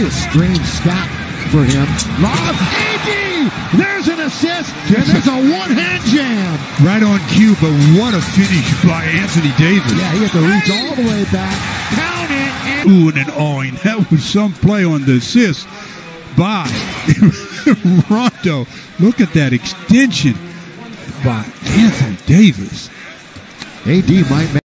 a strange stat for him. Lob, A.D. There's an assist, and there's a one-hand jam. Right on cue, but what a finish by Anthony Davis. Yeah, he had to reach all the way back. Count it. And Ooh, and awing. That was some play on the assist by Rondo. Look at that extension by Anthony Davis. A.D. might make